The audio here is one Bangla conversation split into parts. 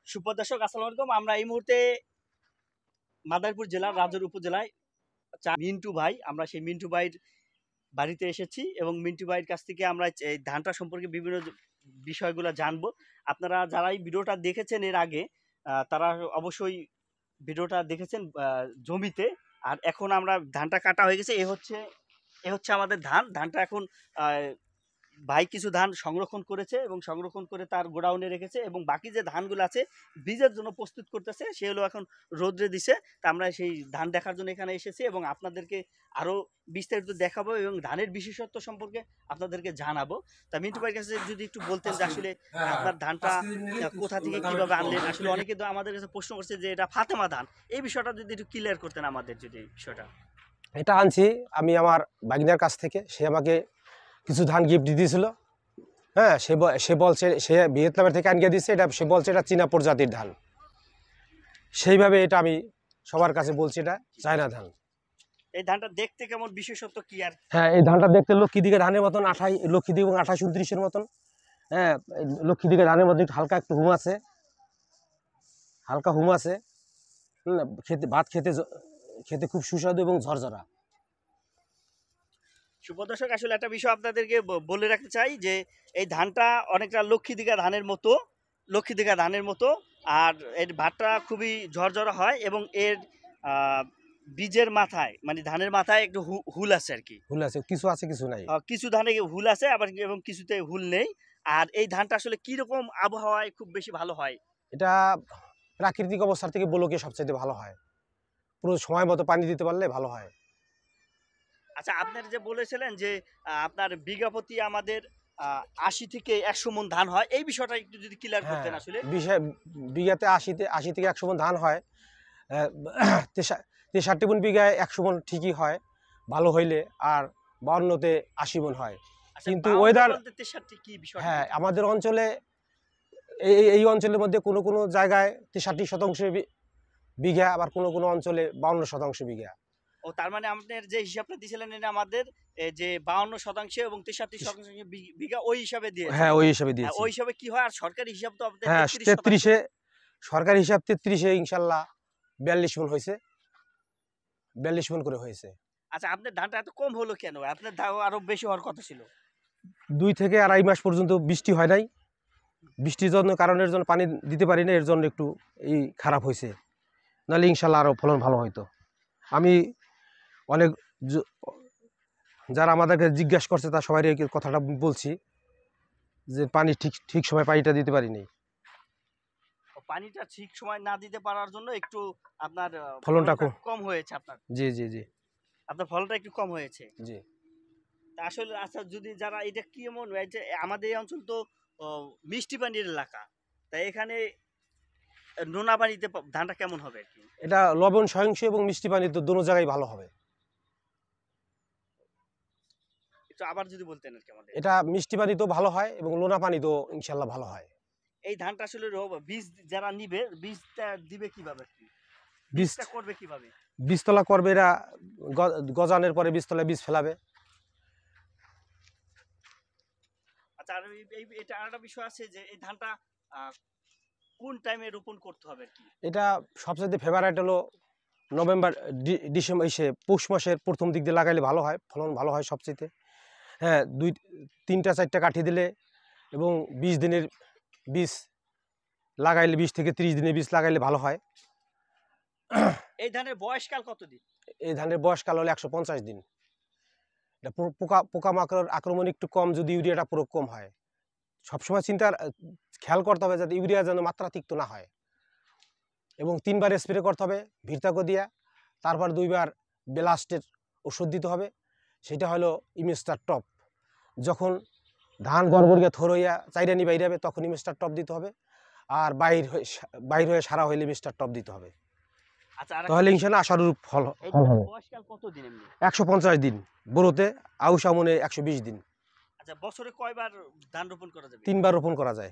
সুপ্রদর্শক আসসালামু আলাইকুম। আমরা এই মুহূর্তে মাদারীপুর জেলার রাজৌর উপজেলায় মিন্টু ভাই, আমরা সেই মিন্টু ভাইয়ের বাড়িতে এসেছি এবং মিন্টু ভাইয়ের কাছ থেকে আমরা এই ধানটা সম্পর্কে বিভিন্ন বিষয়গুলো জানবো। আপনারা যারা এই ভিডিওটা দেখেছেন এর আগে তারা অবশ্যই ভিডিওটা দেখেছেন জমিতে। আর এখন আমরা ধানটা কাটা হয়ে গেছে, এ হচ্ছে আমাদের ধানটা এখন ভাই কিছু ধান সংরক্ষণ করেছে এবং সংরক্ষণ করে তার গোডাউনে রেখেছে এবং বাকি যে ধানগুলো আছে বীজের জন্য প্রস্তুত করতেছে, সেগুলো এখন রোদ্রে দিছে। তা আমরা সেই ধান দেখার জন্য এখানে এসেছি এবং আপনাদেরকে আরো বিস্তারিত দেখাবো এবং ধানের বিশেষত্ব সম্পর্কে আপনাদেরকে জানাবো। তা মিন্টু ভাইয়ের কাছে যদি একটু বলতেন যে আসলে আপনার ধানটা কোথা থেকে কিভাবে আনলেন। আসলে অনেকে তো আমাদের কাছে প্রশ্ন করছে যে এটা ফাতেমা ধান, এই বিষয়টা যদি একটু ক্লিয়ার করতেন আমাদের, যদি বিষয়টা। এটা আনছি আমি আমার বাগিনার কাছ থেকে। সে আমাকে কিছু ধান গিফট দিয়েছিল। হ্যাঁ, সে বলছে সে ভিয়েতনামের থেকে আনিয়ে দিয়েছে। এটা সে বলছে এটা চীনা প্রজাতির ধান। সেইভাবে এটা আমি সবার কাছে বলছি এটা চায়না ধান। এই ধানটা দেখতে কেমন, বিশেষত্ব কি? আর হ্যাঁ, এই ধানটা দেখতে লক্ষ্মী দিকে ধানের মতন, লক্ষ্মী দিকে এবং 28-29-এর মতন। হ্যাঁ, লক্ষ্মী দিকে ধানের মধ্যে হালকা একটু হুম আছে, হালকা হুম আছে। খেতে ভাত খেতে খুব সুস্বাদু এবং ঝরঝরা। সুপ্রদর্শক, আসলে একটা বিষয় আপনাদেরকে বলে রাখতে চাই যে এই ধানটা অনেকটা লক্ষ্মী দিঘা ধানের মতো। আর এর ভাতটা খুবই ঝরঝরা হয় এবং এর বীজের মাথায়, মানে ধানের মাথায় একটু হুল আছে আর কি। হুল আছে, কিছু আছে কিছু নাই। কিছু ধানে হুল আছে আবার এবং কিছুতে হুল নেই। আর এই ধানটা আসলে কিরকম আবহাওয়ায় খুব বেশি ভালো হয়? এটা প্রাকৃতিক অবস্থার থেকে বলকে সবচেয়ে ভালো হয়। পুরো সময় মতো পানি দিতে পারলে ভালো হয়। আচ্ছা, আপনার যে বলেছিলেন যে আপনার বিঘা প্রতি আমাদের ৮০ থেকে ১০০ মণ ধান হয়, এই বিষয়টা একটু যদি ক্লিয়ার করতেন। আসলে বিঘাতে ৮০ থেকে ১০০ মণ ধান হয়। ৬৩ মণ বিঘায় ১০০ মণ ঠিকই হয় ভালো হইলে, আর ৫২তে ৮০ মণ হয়। কিন্তু ওয়েদার, হ্যাঁ, আমাদের অঞ্চলে এই অঞ্চলের মধ্যে কোনো কোনো জায়গায় ৬৩% বিঘা, আবার কোনো কোনো অঞ্চলে ৫২% বিঘা। ও, তার মানে আপনার যে হিসাবটা দিয়েছিলেন এটা আমাদের যে ৫২% এবং ৬৩% বিঘা ওই হিসাবে দিয়ে। হ্যাঁ, ওই হিসাবে দিয়েছি। ওই হিসাবে কি হয়? আর সরকারি হিসাব তো আপনাদের হ্যাঁ, ৩৩-এ সরকারি হিসাব ৩৩-এ ইনশাল্লাহ ৪২ মণ হয়েছে, ৪২ মণ করে হয়েছে। আচ্ছা, আপনার ধানটা এত কম হলো কেন? আপনার ধান আরো বেশি হওয়ার কথা ছিল। ২ থেকে আড়াই মাস পর্যন্ত বৃষ্টি হয় নাই। বৃষ্টির জন্য, কারণের জন্য পানি দিতে পারি না, এর জন্য একটু এই খারাপ হয়েছে। নাহলে ইনশাল্লাহ আরও ফলন ভালো হয়তো। আমি অনেক যারা আমাদেরকে জিজ্ঞাসা করছে তার সবাই এই কথাটা বলছি যে পানি ঠিক সময় পানিটা দিতে পারিনি। পানিটা ঠিক সময় না দিতে পারার জন্য একটু আপনার ফলনটা কম হয়েছে আপনার। জি জি জি, আপনার ফলনটা একটু কম হয়েছে। জি। আসলে আচ্ছা, যদি যারা এটা কি এমন যে আমাদের এই অঞ্চল তো মিষ্টি পানির এলাকা, তাই এখানে নোনা পানিতে ধানটা কেমন হবে আর কি? এটা লবণ সহিংস এবং মিষ্টি পানি তো দোনো জায়গায় ভালো হবে। একটু আবার যদি বলতেন আর কি আমাদের। এটা মিষ্টি পানি তো ভালো হয় এবং লোনা পানি তো ইনশাল্লাহ ভালো হয়। এই ধানটা আসলে বীজ যারা নিবে, বীজটা দিবে কিভাবে আর কি? বীজটা করবে কিভাবে? বীজতলা করবে, এরা গজানোর পরে বীজতলায় বীজ ফেলাবে। আচ্ছা, আর এটা আরেকটা বিষয় আছে যে এই ধানটা কোন টাইমে রোপণ করতে হবে আর কি? এটা সবচেয়ে ফেভারিট হলো নভেম্বর ডিসেম্বর, পৌষ মাসের প্রথম দিক দিয়ে লাগাইলে ভালো হয়, ফলন ভালো হয় সবচেয়ে। হ্যাঁ, 3-4টা কাঠি দিলে এবং 20 দিনের বীজ লাগাইলে, 20 থেকে 30 দিনের বীজ লাগাইলে ভালো হয়। এই ধানের বয়সকাল কতদিন? এই ধানের বয়সকাল হলো 150 দিন। এটা পোকামাকড়ের আক্রমণ একটু কম, যদি ইউরিয়াটা পুরো কম হয়। সবসময় খেয়াল করতে হবে যাতে ইউরিয়া যেন মাত্রাতিরিক্ত না হয়, এবং 3 বার স্প্রে করতে হবে ভিরতাকো দিয়া। তারপর 2 বার ব্লাস্টের ওষুধ দিতে হবে, সেটা হলো ইমিস্টার টপ। যখন ধান গড়গড়িয়া থর হইয়া চাইরানি বাইরে হবে তখন ইমিস্টার টপ দিতে হবে, আর বাইর হয়ে সারা হইলে মিস্টার টপ দিতে হবে। তাহলে ইনশাল্লাহ আশানুরূপ ফল হবে। 150 দিন বড়তে, আউশ আমনে 120 দিন। আচ্ছা, বছরে কয়বার ধান রোপণ করা যাবে? 3 বার রোপণ করা যায়।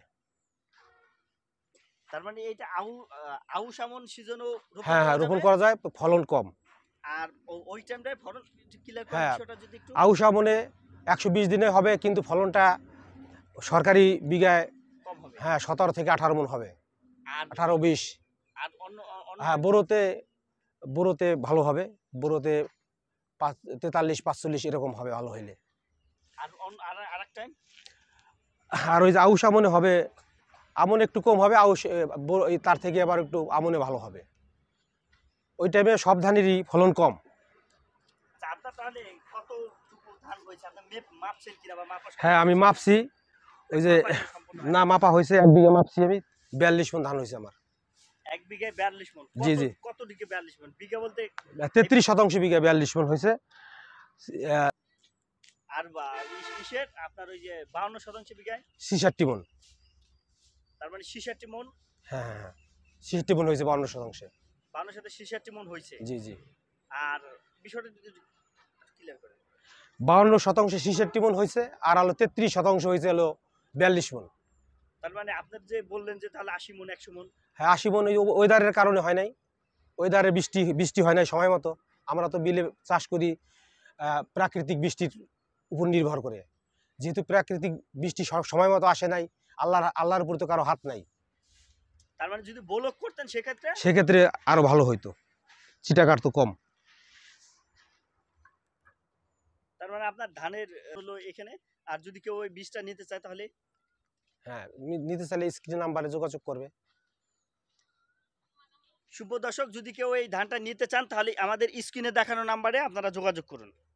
তার মানে এটা আউশ আমন সিজনও হ্যাঁ হ্যাঁ রোপণ করা যায়, ফলন কম। আর ওই টাইমটায় ফলন ক্লিয়ার করার বিষয়টা যদি একটু। আউশ আমনে 120 দিনে হবে, কিন্তু ফলনটা সরকারি বিঘায় কম হবে। হ্যাঁ, 17 থেকে 18 মণ হবে। আর আর 18-20। আর অন্য অন্য হ্যাঁ, বোরোতে ভালো হবে, বোরোতে 43-45 এরকম হবে ভালো হইলে। আর আরেক টাইম আর ওই যে আউশ আমনে হবে, আমন একটু কম হবে, আউশ তার থেকে আবার একটু আমনে ভালো হবে। ওই টাইমে সব ধানেরই ফলন কম। আপনার তাহলে কতটুকু ধান হয়েছে আপনি মাপছেন কিনা বা মাপা হ্যাঁ, আমি মাপছি, ওই যে না মাপা হয়েছে, 1 বিঘা মাপছি আমি, 42 মণ ধান হয়েছে আমার। 1 বিঘায় 42 মণ? জি জি, কত দিকে 42 মণ? বিঘা বলতে 33% বিঘা 42 মণ হয়েছে। আর ইসের আপনার ওই যে 52% বিঘায় 66 মণ। তার মানে 66 মণ। হ্যাঁ হ্যাঁ, 66 মণ হয়েছে 52%। 52 সাথে 66 মণ হয়েছে। জি জি। আর বিষয়টা যদি ক্লিয়ার করেন। 52% 66 মণ হয়েছে, আর হলো 33% হয়েছে হলো 42 মণ। তার মানে আপনার যে বললেন যে তাহলে 80 মণ 100 মণ। হ্যাঁ, 80 মণ ওই ওয়েদারের কারণে হয় নাই, ওয়েদারে বৃষ্টি হয় নাই সময় মতো। আমরা তো বিলে চাষ করি প্রাকৃতিক বৃষ্টির উপর নির্ভর করে, যেহেতু প্রাকৃতিক বৃষ্টি সময় মতো আসে নাই, আল্লাহর উপর তো কারো হাত নাই। তার মানে যদি বোলক করতেন সেক্ষেত্রে আরো ভালো হইতো, চিটাগার তো কম। তার মানে আপনার ধানের হলো এখানে। আর যদি কেউ ওই বীজটা নিতে চায় তাহলে? হ্যাঁ, নিতে চাইলে স্ক্রিন নাম্বারে যোগাযোগ করবে। শুভ দর্শক, যদি কেউ এই ধানটা নিতে চান তাহলে আমাদের স্ক্রিনে দেখানো নাম্বারে আপনারা যোগাযোগ করুন।